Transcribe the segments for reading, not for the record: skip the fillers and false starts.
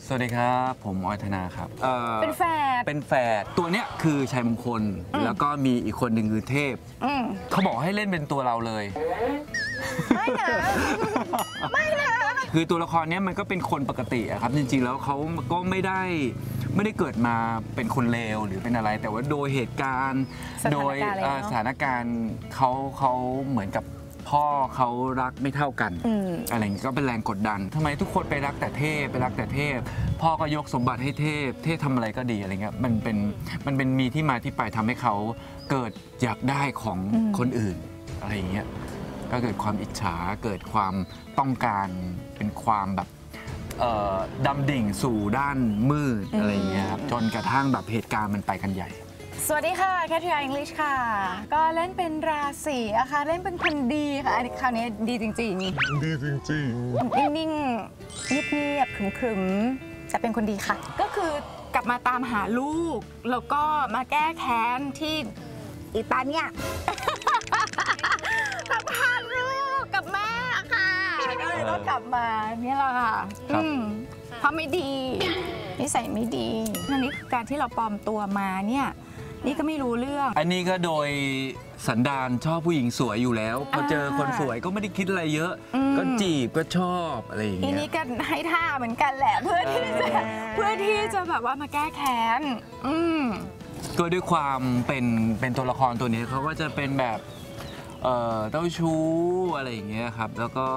สวัสดีครับผมออยธนาครับเป็นแฝดตัวเนี้ยคือชัยมงคลแล้วก็มีอีกคนหนึ่งคือเทพเขาบอกให้เล่นเป็นตัวเราเลยไม่นะไม่นะคือตัวละครเนี้ยมันก็เป็นคนปกติอะครับจริงๆแล้วเขาก็ไม่ได้เกิดมาเป็นคนเลวหรือเป็นอะไรแต่ว่าโดยเหตุการณ์โดยสถานการณ์เขาเหมือนกับพ่อเขารักไม่เท่ากันอะไรอย่างนี้ก็เป็นแรงกดดันทำไมทุกคนไปรักแต่เทพพ่อก็ยกสมบัติให้เทพทำอะไรก็ดีอะไรเงี้ยมันเป็นมีที่มาที่ไปทำให้เขาเกิดอยากได้ของคนอื่นอะไรอย่างเงี้ยก็เกิดความอิจฉาเกิดความต้องการเป็นความแบบดำดิ่งสู่ด้านมืดอะไรอย่างเงี้ยครับจนกระทั่งแบบเหตุการณ์มันไปกันใหญ่สวัสดีค่ะแคทริยาอังกฤษค่ะก็เล่นเป็นราศีอะค่ะเล่นเป็นคนดีค่ะอันนี้คราวนี้ดีจริงๆนิ่งๆเงียบๆขรึมๆจะเป็นคนดีค่ะก็คือกลับมาตามหาลูกแล้วก็มาแก้แค้นที่อิตาเนี่ยสัมพันธ์ลูกกับแม่ค่ะก็เลยต้องกลับมาเนี่ยแหละค่ะเพราะไม่ดีนิสัยไม่ดีอันนี้คือการที่เราปลอมตัวมาเนี่ยนี่ก็ไม่รู้เรื่องอันนี้ก็โดยสันดานชอบผู้หญิงสวยอยู่แล้วพอเจอคนสวยก็ไม่ได้คิดอะไรเยอะก็จีบก็ชอบอะไรอย่างเงี้ยอันนี้ก็ให้ท่าเหมือนกันแหละเพื่อที่จะแบบว่ามาแก้แค้นก็ด้วยความเป็นตัวละครตัวนี้เขาก็จะเป็นแบบเจ้าชู้อะไรอย่างเงี้ยครับแล้วก็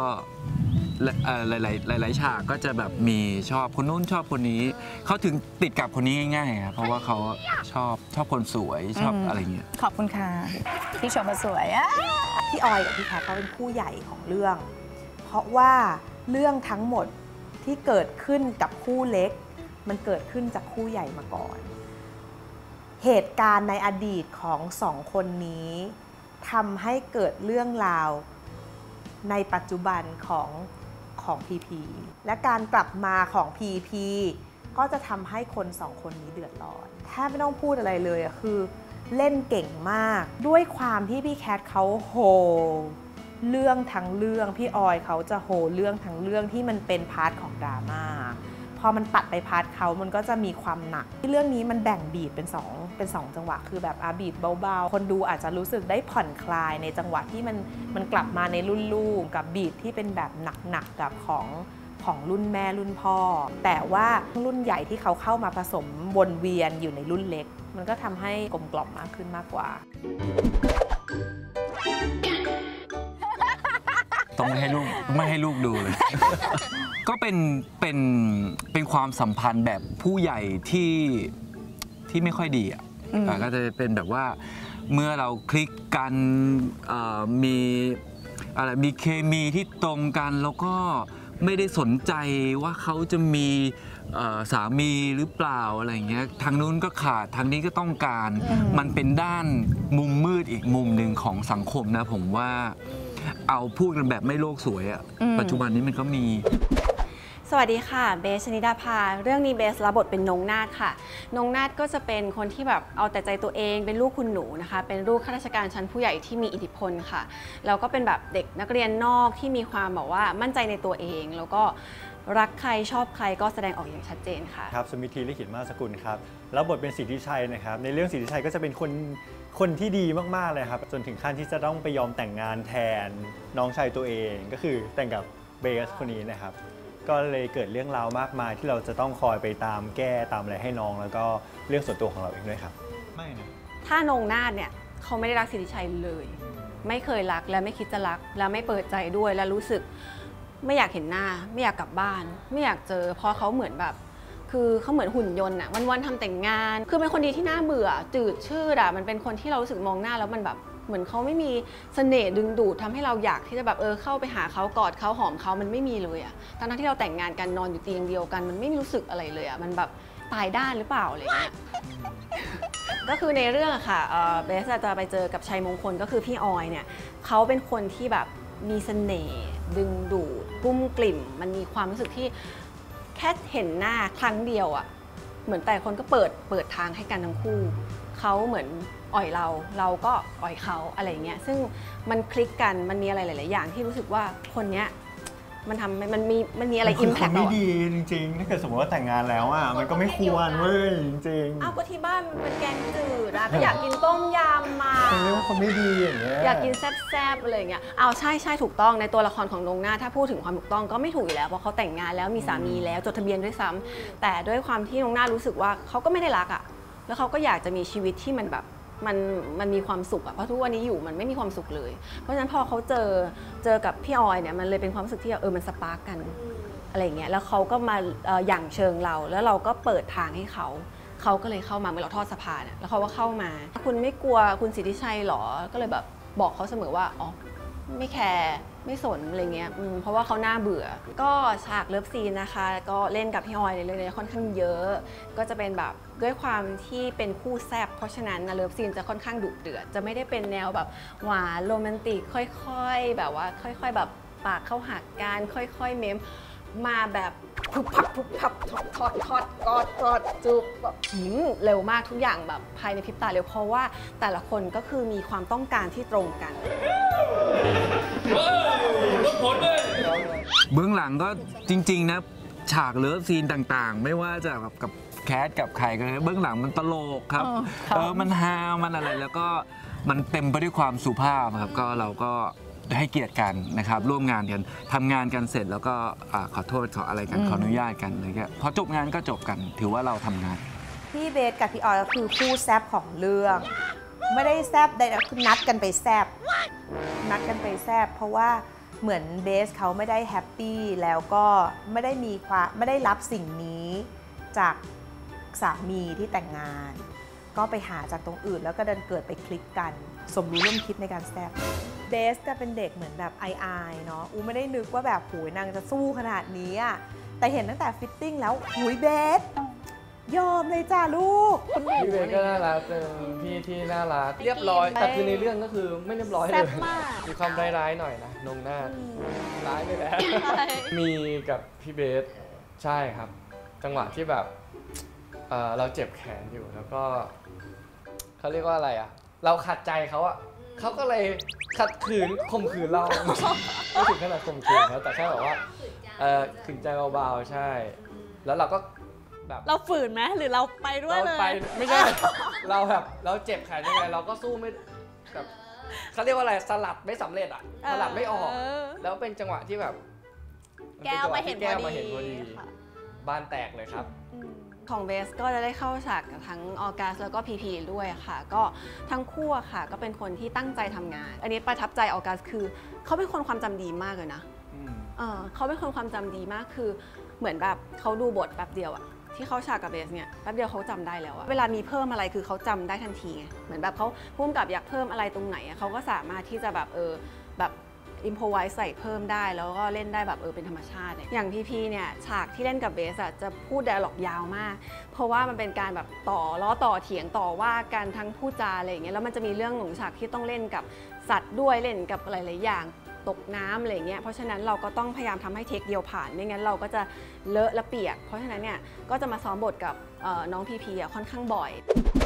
หลายฉากก็จะแบบมีชอบคนนู้นชอบคนนี้เขาถึงติดกับคนนี้ง่ายๆครับเพราะว่าเขาชอบคนสวยชอบอะไรเงี้ยขอบคุณค่ะพี่ชมมาสวยพี่ออยกับพี่แคทเขาเป็นผู้ใหญ่ของเรื่องเพราะว่าเรื่องทั้งหมดที่เกิดขึ้นกับคู่เล็กมันเกิดขึ้นจากคู่ใหญ่มาก่อนเหตุการณ์ในอดีตของสองคนนี้ทำให้เกิดเรื่องราวในปัจจุบันของพีพีและการกลับมาของพีพีก็จะทำให้คนสองคนนี้เดือดร้อนแทบไม่ต้องพูดอะไรเลยคือเล่นเก่งมากด้วยความที่พี่แคทเขาโฮเรื่องทั้งเรื่องพี่ออยเขาจะโฮเรื่องทั้งเรื่องที่มันเป็นพาร์ทของดราม่าพอมันตัดไปพาร์ทเขามันก็จะมีความหนักที่เรื่องนี้มันแบ่งบีทเป็น2จังหวะคือแบบบีทเบาๆคนดูอาจจะรู้สึกได้ผ่อนคลายในจังหวะที่มันกลับมาในรุ่นลูกกับบีทที่เป็นแบบหนักๆกับของรุ่นแม่รุ่นพ่อแต่ว่ารุ่นใหญ่ที่เขาเข้ามาผสมวนเวียนอยู่ในรุ่นเล็กมันก็ทำให้กลมกล่อมมากขึ้นมากกว่าต้องไม่ให้ลูกดูเลย ก็เป็นความสัมพันธ์แบบผู้ใหญ่ที่ไม่ค่อยดีก็จะเป็นแบบว่าเมื่อเราคลิกกันมีเคมีที่ตรงกันแล้วก็ไม่ได้สนใจว่าเขาจะมีสามีหรือเปล่าอะไรเงี้ยทางนู้นก็ขาดทางนี้ก็ต้องการมันเป็นด้านมุมมืดอีกมุมหนึ่งของสังคมนะผมว่าเอาพูดกันแบบไม่โลกสวยอะปัจจุบันนี้มันก็มีสวัสดีค่ะเบสชนิดาภาเรื่องนี้เบสรับบทเป็นนงนาถค่ะนงนาถก็จะเป็นคนที่แบบเอาแต่ใจตัวเองเป็นลูกคุณหนูนะคะเป็นลูกข้าราชการชั้นผู้ใหญ่ที่มีอิทธิพลค่ะแล้วก็เป็นแบบเด็กนักเรียนนอกที่มีความแบบว่ามั่นใจในตัวเองแล้วก็รักใครชอบใครก็แสดงออกอย่างชัดเจนค่ะครับสมิทธีลิขิตมาสกุลครับแล้วบทเป็นสิทธิชัยนะครับในเรื่องสิทธิชัยก็จะเป็นคนที่ดีมากๆเลยครับจนถึงขั้นที่จะต้องไปยอมแต่งงานแทนน้องชายตัวเองก็คือแต่งกับเบสคนนี้นะครับก็เลยเกิดเรื่องราวมากมายที่เราจะต้องคอยไปตามแก้ตามอะไรให้น้องแล้วก็เรื่องส่วนตัวของเราเองด้วยครับไม่นะถ้านงนาถเนี่ยเขาไม่ได้รักสิทธิชัยเลยไม่เคยรักและไม่คิดจะรักและไม่เปิดใจด้วยและรู้สึกไม่อยากเห็นหน้าไม่อยากกลับบ้านไม่อยากเจอเพราะเขาเหมือนแบบคือเขาเหมือนหุ่นยนต์อะวันๆทำแต่งงานคือเป็นคนดีที่น่าเบื่อจืดชืดอะมันเป็นคนที่เรารู้สึกมองหน้าแล้วมันแบบเหมือนเขาไม่มีเสน่ห์ดึงดูดทำให้เราอยากที่จะแบบเข้าไปหาเขากอดเขาหอมเขามันไม่มีเลยอะทั้งที่เราแต่งงานกันนอนอยู่เตียงเดียวกันมันไม่รู้สึกอะไรเลยอะมันแบบตายด้านหรือเปล่าอะไรเงี้ยก็คือในเรื่องค่ะเบสจะไปเจอกับชัยมงคลก็คือพี่ออยเนี่ยเขาเป็นคนที่แบบมีเสน่ห์ดึงดูดกุ้มกลิ่มมันมีความรู้สึกที่แค่เห็นหน้าครั้งเดียวอะเหมือนแต่คนก็เปิดทางให้กันทั้งคู่เขาเหมือนอ่อยเราก็อ่อยเขาอะไรเงี้ยซึ่งมันคลิกกันมันมีอะไรหลายๆอย่างที่รู้สึกว่าคนเนี้ยมันมีอะไรอิมแพคไม่ดีจริงๆถ้าเกิดสมมติว่าแต่งงานแล้วอ่ะมันก็ไม่ควรเว้ยจริงๆอ้าวก็ที่บ้านมันเป็นแกงจืดอะก็อยากกินต้มยำมาเป็นเรื่องคนไม่ดีอย่างเงี้ยอยากกินแซ่บๆอะไรอย่างเงี้ยเอาใช่ถูกต้องในตัวละครของนงนาถถ้าพูดถึงความถูกต้องก็ไม่ถูกอยู่แล้วเพราะเขาแต่งงานแล้วมีสามีแล้วจดทะเบียนด้วยซ้ำแต่ด้วยความที่นงนาถรู้สึกว่าเขาก็ไม่ได้รักอะแล้วเขาก็อยากจะมีชีวิตที่มันแบบมันมีความสุขอะเพราะทุกวันนี้อยู่มันไม่มีความสุขเลยเพราะฉะนั้นพอเขาเจอกับพี่ออยเนี่ยมันเลยเป็นความรู้สึกที่มันสปาร์กกันอะไรอย่างเงี้ยแล้วเขาก็มาหยั่งเชิงเราแล้วเราก็เปิดทางให้เขาก็เลยเข้ามาเมื่อเราทอดสะพานแล้วเขาก็เข้ามาคุณไม่กลัวคุณสิทธิชัยหรอก็เลยแบบบอกเขาเสมอว่าอ๋อไม่แคร์ไม่สนอะไรเงี้ยเพราะว่าเขาหน้าเบื่อก็ฉากเลิฟซีนนะคะก็เล่นกับพี่ออยในเรื่องนี้ค่อนข้างเยอะก็จะเป็นแบบด้วยความที่เป็นคู่แซ่บเพราะฉะนั้นเลิฟซีนจะค่อนข้างดุเดือดจะไม่ได้เป็นแนวแบบหวานโรแมนติกค่อยๆแบบว่าค่อยๆแบบปากเข้าหากันค่อยๆเม้มมาแบบพุบพับทอดกอดจุบแบบเร็วมากทุกอย่างแบบภายในพริบตาเร็วเพราะว่าแต่ละคนก็คือมีความต้องการที่ตรงกันเบื้องหลังก็จริงๆนะฉากเลิฟซีนต่างๆไม่ว่าจะกับแคทกับใครก็เบื้องหลังมันตลกครับมันฮามันอะไรแล้วก็มันเต็มไปด้วยความสุภาพครับก็เราก็ให้เกียรติกันนะครับร่วมงานกันทำงานกันเสร็จแล้วก็ขอโทษขออะไรกันขออนุญาตกันอะไรเงี้ยพอจบงานก็จบกันถือว่าเราทำงานพี่เบสกับพี่ออยก็คือคู่แซบของเรื่องไม่ได้แซบใดๆคือนัดกันไปแซบเพราะว่าเหมือนเบสเขาไม่ได้แฮปปี้แล้วก็ไม่ได้รับสิ่งนี้จากสามีที่แต่งงานก็ไปหาจากตรงอื่นแล้วก็ดันเกิดไปคลิกกันสมรู้ร่วมคิดในการแซบเบสจะเป็นเด็กเหมือนแบบอายเนาะไม่ได้นึกว่าแบบโหยนางจะสู้ขนาดนี้อะแต่เห็นตั้งแต่ฟิตติ้งแล้วหุยเบสยอมเลยจ้าลูกพี่เบสก็น่ารักเป็นพี่ที่น่ารักเรียบร้อยแต่คือในเรื่องก็คือไม่เรียบร้อยเลยมีความร้ายๆหน่อยนะนงนาถร้ายไม่แล้วมีกับพี่เบสใช่ครับจังหวะที่แบบเราเจ็บแขนอยู่แล้วก็เขาเรียกว่าอะไรอ่ะเราขัดใจเขาอ่ะเขาก็เลยขัดขืนข่มขืนเราไม่ถึงขนาดข่มขืนนะแต่แค่แบบว่าขืนใจเบาๆใช่แล้วเราก็แบบเราฝืนไหมหรือเราไปด้วยเลยไม่ใช่เราแบบเราเจ็บแขนยังไงเราก็สู้ไม่แบบเขาเรียกว่าอะไรสลัดไม่สำเร็จอ่ะสลัดไม่ออกแล้วเป็นจังหวะที่แบบแก้วมาเห็นพอดีบ้านแตกเลยครับของเบสก็จะได้เข้าฉากกับทั้งออกัสแล้วก็พีพีด้วยค่ะก็ทั้งคู่ค่ะก็เป็นคนที่ตั้งใจทำงานอันนี้ประทับใจออกัสคือเขาเป็นคนความจำดีมากเลยนะเขาเป็นคนความจำดีมากคือเหมือนแบบเขาดูบทแป๊บเดียวอะที่เขาฉากกับเบสเนี่ยแป๊บเดียวเขาจำได้แล้วอะเวลามีเพิ่มอะไรคือเขาจำได้ทันทีไงเหมือนแบบเขาพุ่มกับอยากเพิ่มอะไรตรงไหนเขาก็สามารถที่จะแบบแบบอิมโพไวส์ใส่เพิ่มได้แล้วก็เล่นได้แบบเป็นธรรมชาติอย่างพีเนี่ยฉากที่เล่นกับเบสจะพูดไดอะล็อกยาวมากเพราะว่ามันเป็นการแบบล้อต่อเถียงต่อว่ากันทั้งพูดจาอะไรอย่างเงี้ยแล้วมันจะมีเรื่องของฉากที่ต้องเล่นกับสัตว์ด้วยเล่นกับหลายๆอย่างตกน้ำอะไรเงี้ยเพราะฉะนั้นเราก็ต้องพยายามทำให้เทคเดียวผ่านไม่งั้นเราก็จะเลอะและเปียกเพราะฉะนั้นเนี่ยก็จะมาซ้อมบทกับน้องพีค่อนข้างบ่อย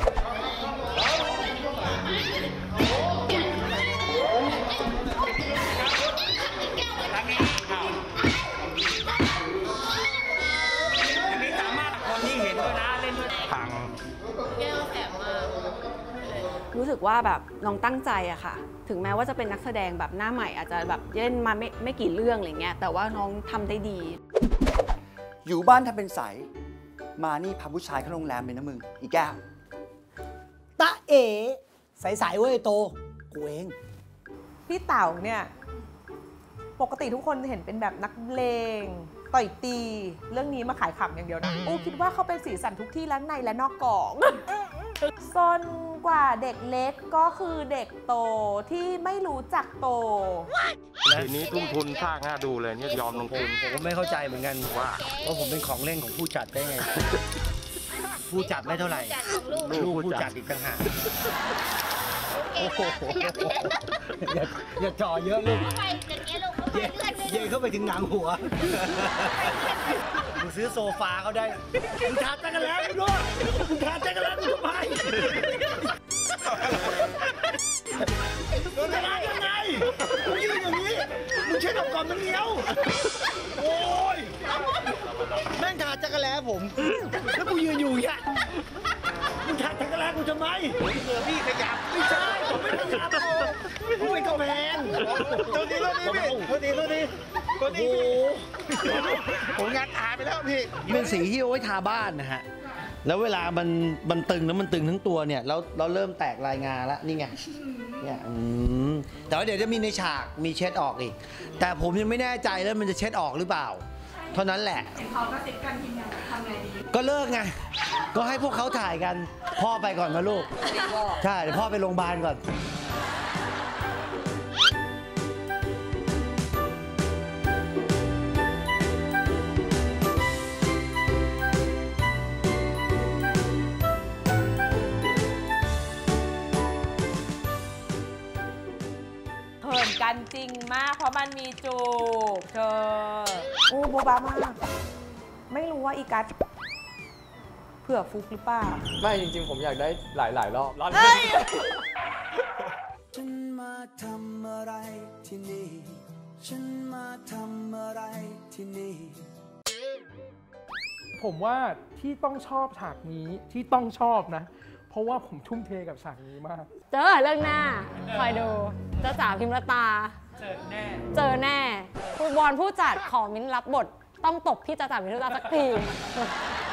รู้สึกว่าแบบน้องตั้งใจอะค่ะถึงแม้ว่าจะเป็นนักแสดงแบบหน้าใหม่อาจจะแบบเล่นมาไม่กี่เรื่องอะไรเงี้ยแต่ว่าน้องทำได้ดีอยู่บ้านทำเป็นใสมานี่พาผู้ชายเข้าโรงแรมเลยนะมึงอีแก้วตะเอ๋ใสๆเว้ยโตกูเองพี่เต๋าเนี่ยปกติทุกคนเห็นเป็นแบบนักเลงต่อยตีเรื่องนี้มาขายขำอย่างเดียวนะคิดว่าเขาเป็นสีสันทุกที่และในและนอกกองซนกว่าเด็กเล็กก็คือเด็กโตที่ไม่รู้จักโตทีนี้ทุ่มทุนสร้างน่าดูเลยเนี่ยยอมลงทุนผมก็ไม่เข้าใจเหมือนกันว่าผมเป็นของเล่นของผู้จัดได้ไงผู้จัดไม่เท่าไหร่ลูกผู้จัดอีกต่างหากอย่าจ่อเยอะลูกเย่เข้าไปถึงหนังหัวมึงซื้อโซฟาเขาได้มึงทาจักรแล้วด้วยมึงทาจักรแล้วมึงทำไมมึงจะมายังไงมึงยืนอย่างนี้มึงใช้ดอกก่อนมันเหนียวแล้วกูยืนอยู่อย่างมึงขัดจักรแลกูทำไมเผื่อพี่ขยับไม่ใช่ผมไม่ขยับผมเป็นกำแพงตัวนี้ผมงานตายไปแล้วพี่เป็นสีที่เอาไว้ทาบ้านนะฮะแล้วเวลามันตึงแล้วมันตึงทั้งตัวเนี่ยแล้วเราเริ่มแตกลายงาแล้วนี่ไงเนี่ยแต่ว่าเดี๋ยวจะมีในฉากมีเช็ดออกอีกแต่ผมยังไม่แน่ใจแล้วมันจะเช็ดออกหรือเปล่าเท่านั้นแหละเห็นเขาก็ติดกันทีมงานทำไงดีก็เลิกไงก็ให้พวกเขาถ่ายกันพ่อไปก่อนนะลูกใช่เดี๋ยวพ่อไปโรงพยาบาลก่อนเขินกันจริงมากเพราะมันมีจูบเธอโอ้โบบามากไม่รู้ว่าอีกัสเผื่อฟุกหรือเปล่าไม่จริงๆผมอยากได้หลายรอบฉันมาทำอะไรที่นี่ฉันมาทำอะไรที่นี่ผมว่าที่ต้องชอบฉากนี้ที่ต้องชอบนะเพราะว่าผมทุ่มเทกับฉากนี้มากเจอเรื่องหน้าคอยดูเจ้าจ๋าพิมรตาเจอแน่ครูบอลผู้จัดขอมิ้นรับบทต้องตบพี่จ๋าพิมรตาสักที